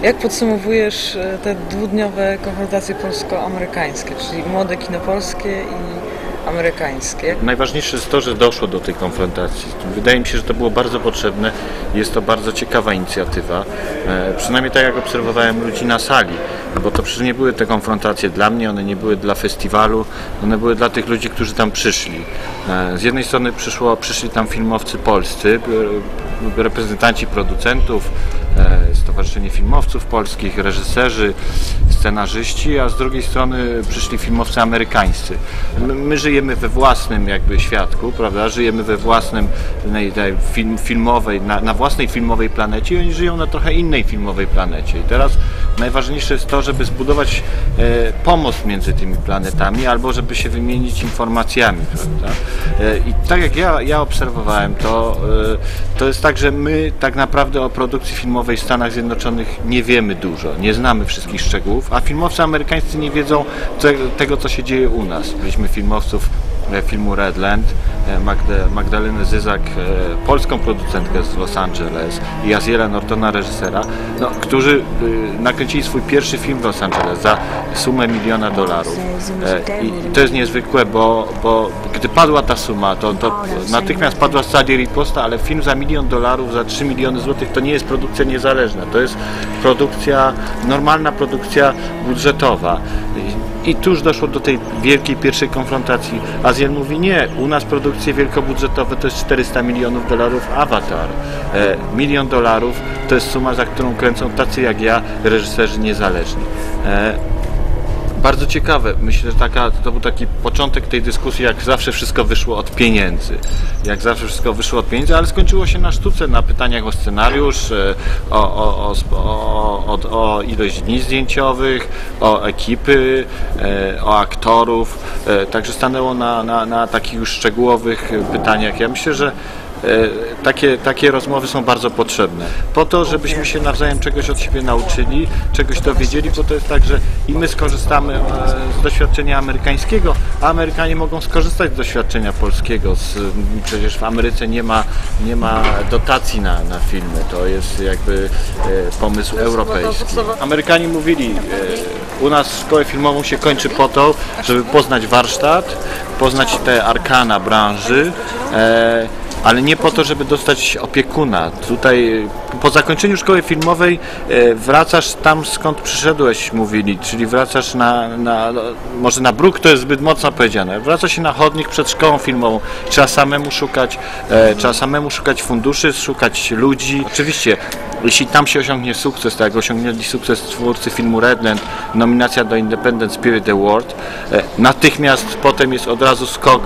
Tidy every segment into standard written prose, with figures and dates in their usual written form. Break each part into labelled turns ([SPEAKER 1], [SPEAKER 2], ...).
[SPEAKER 1] Jak podsumowujesz te dwudniowe konfrontacje polsko-amerykańskie, czyli młode kino polskie i amerykańskie?
[SPEAKER 2] Najważniejsze jest to, że doszło do tej konfrontacji. Wydaje mi się, że to było bardzo potrzebne. Jest to bardzo ciekawa inicjatywa. Przynajmniej tak jak obserwowałem ludzi na sali, bo to przecież nie były te konfrontacje dla mnie, one nie były dla festiwalu, one były dla tych ludzi, którzy tam przyszli. Z jednej strony przyszli tam filmowcy polscy, reprezentanci producentów, Stowarzyszenie Filmowców Polskich, reżyserzy, scenarzyści, a z drugiej strony przyszli filmowcy amerykańscy. My żyjemy we własnym jakby świadku, prawda? Żyjemy we własnym filmowej, na własnej filmowej planecie i oni żyją na trochę innej filmowej planecie. I teraz najważniejsze jest to, żeby zbudować pomost między tymi planetami albo żeby się wymienić informacjami, prawda? I tak jak ja obserwowałem, to jest tak, że my tak naprawdę o produkcji filmowej w Stanach Zjednoczonych nie wiemy dużo, nie znamy wszystkich szczegółów, a filmowcy amerykańscy nie wiedzą tego, co się dzieje u nas. Byliśmy filmowców filmu Redland, Magdalenę Zyzak, polską producentkę z Los Angeles i Jaziela Nortona, reżysera, którzy nakręcili swój pierwszy film w Los Angeles za sumę $1 milion. I to jest niezwykłe, bo gdy padła ta suma, to natychmiast padła stadia riposta, ale film za $1 milion, za 3 miliony złotych to nie jest produkcja niezależna, to jest normalna produkcja budżetowa. I tu już doszło do tej wielkiej pierwszej konfrontacji. Azjel mówi nie, u nas produkcje wielkobudżetowe to jest $400 milionów, Avatar. $1 milion to jest suma, za którą kręcą tacy jak ja, reżyserzy niezależni. Bardzo ciekawe, myślę, że to był taki początek tej dyskusji, jak zawsze wszystko wyszło od pieniędzy. Ale skończyło się na sztuce, na pytaniach o scenariusz, o ilość dni zdjęciowych, o ekipy, o aktorów. Także stanęło na takich już szczegółowych pytaniach. Ja myślę, że takie rozmowy są bardzo potrzebne. Po to, żebyśmy się nawzajem czegoś od siebie nauczyli, czegoś dowiedzieli, bo to jest tak, że i my skorzystamy z doświadczenia amerykańskiego, a Amerykanie mogą skorzystać z doświadczenia polskiego. Przecież w Ameryce nie ma dotacji na filmy. To jest jakby pomysł europejski. Amerykanie mówili, u nas szkołę filmową się kończy po to, żeby poznać warsztat, poznać te arkana branży, ale nie po to, żeby dostać opiekuna. Tutaj po zakończeniu szkoły filmowej wracasz tam, skąd przyszedłeś, mówili, czyli wracasz może na bruk, to jest zbyt mocno powiedziane, wraca się na chodnik przed szkołą filmową. Trzeba samemu szukać funduszy, szukać ludzi. Oczywiście, jeśli tam się osiągnie sukces, tak jak osiągnęli sukces twórcy filmu Redland, nominacja do Independent Spirit Award, natychmiast potem jest od razu skok,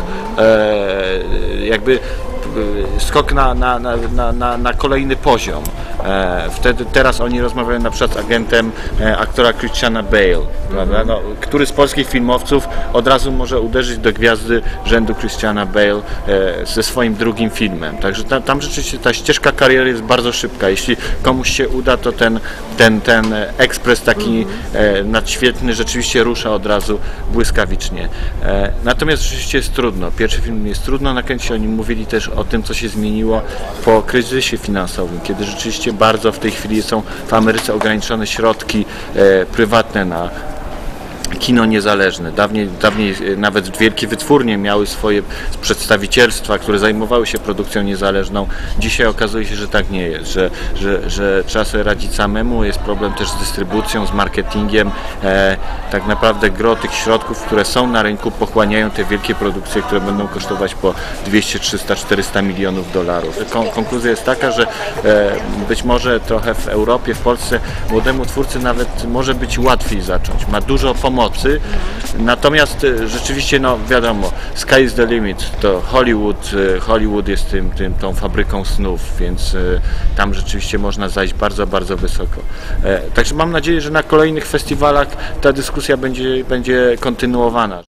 [SPEAKER 2] skok na kolejny poziom. Teraz oni rozmawiają na przykład z agentem aktora Christiana Bale, prawda? Który z polskich filmowców od razu może uderzyć do gwiazdy rzędu Christiana Bale ze swoim drugim filmem. Także tam rzeczywiście ta ścieżka kariery jest bardzo szybka. Jeśli komuś się uda, to ten ekspres taki nadświetny rzeczywiście rusza od razu błyskawicznie. Natomiast rzeczywiście jest trudno. Pierwszy film jest trudno nakręcić. Oni mówili też o tym, co się zmieniło po kryzysie finansowym, kiedy rzeczywiście bardzo w tej chwili są w Ameryce ograniczone środki prywatne na kino niezależne. Dawniej nawet wielkie wytwórnie miały swoje przedstawicielstwa, które zajmowały się produkcją niezależną. Dzisiaj okazuje się, że tak nie jest, że trzeba sobie radzić samemu. Jest problem też z dystrybucją, z marketingiem. Tak naprawdę gro tych środków, które są na rynku, pochłaniają te wielkie produkcje, które będą kosztować po 200, 300, 400 milionów dolarów. Konkluzja jest taka, że być może trochę w Europie, w Polsce młodemu twórcy nawet może być łatwiej zacząć. Ma dużo pomocy. Natomiast rzeczywiście, wiadomo, sky is the limit, to Hollywood jest tą fabryką snów, więc tam rzeczywiście można zajść bardzo, bardzo wysoko. Także mam nadzieję, że na kolejnych festiwalach ta dyskusja będzie kontynuowana.